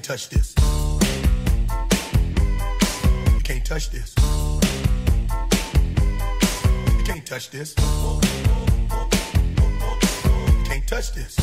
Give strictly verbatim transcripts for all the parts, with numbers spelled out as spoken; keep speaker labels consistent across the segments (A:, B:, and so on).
A: can't touch this. You can't touch this. You can't touch this. You can't touch this.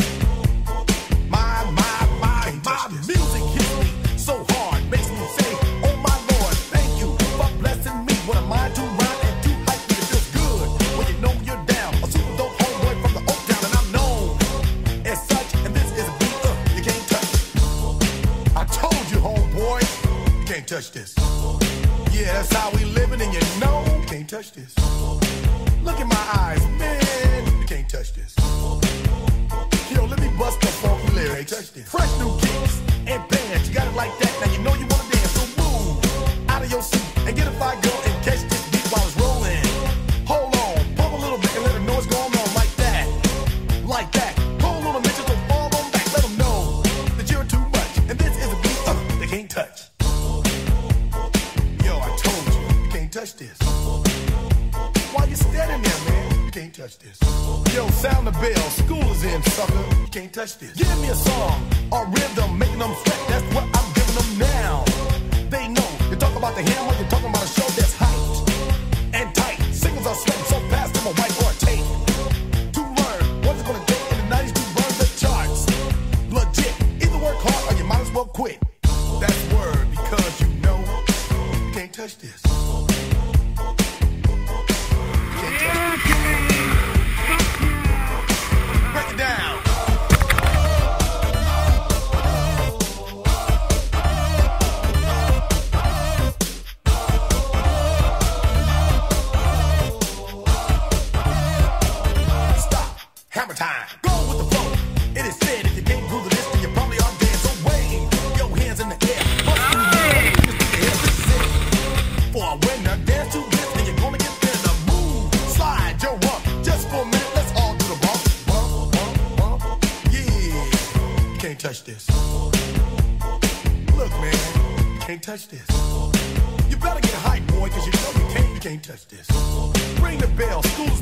A: My, my, my, my music hits me so hard, makes me say, oh my Lord, thank you for blessing me. What am I to rhyme and too hype me? It feels good when you know you're down. A super dope homeboy from the Oak Town, and I'm known as such. And this is a beat uh, you can't touch. I told you, homeboy, you can't touch this. Yeah, that's how we living, and you know you can't touch this. Look in my eyes, man, you can't touch this. Yo, let me bust the funky lyrics. Fresh new kicks and bands, you got it like that. Now you know you wanna dance, so move out of your seat and get a fire girl and catch this beat while it's rolling. Hold on, pump a little bit and let them know what's going on like that, like that. Hold on a minute, so fall on back, let them know that you're too much. And this is a beat uh, they can't touch. Yo, I told you, you can't touch this. Why you standing there, man? You can't touch this. Yo, sound the bell, school is in, sucker. You can't touch this. Give me a song or rhythm, making them sweat. That's what I'm giving them now. They know. You talk about the hammer, you're talking about a show that's hyped and tight. Singles are sweating so fast, them a white or a tape. To learn what's it gonna take in the nineties to burn the charts. Legit. Either work hard or you might as well quit. That's word, because you know you can't touch this. Break it down. Stop. Hammer time. Go with the flow. It is said if you can't groove to this, then you probably are dead. So wave your hands in the air. Bust through your head. This is it. For a winner, dance to this, and you're gonna get there. The move, slide your rump. Just for a minute, let's all do the bump. Bump, bump, bump. Yeah. You can't touch this. Look, man, you can't touch this. You better get hype, boy, cause you know you can't, you can't touch this. Ring the bell, school's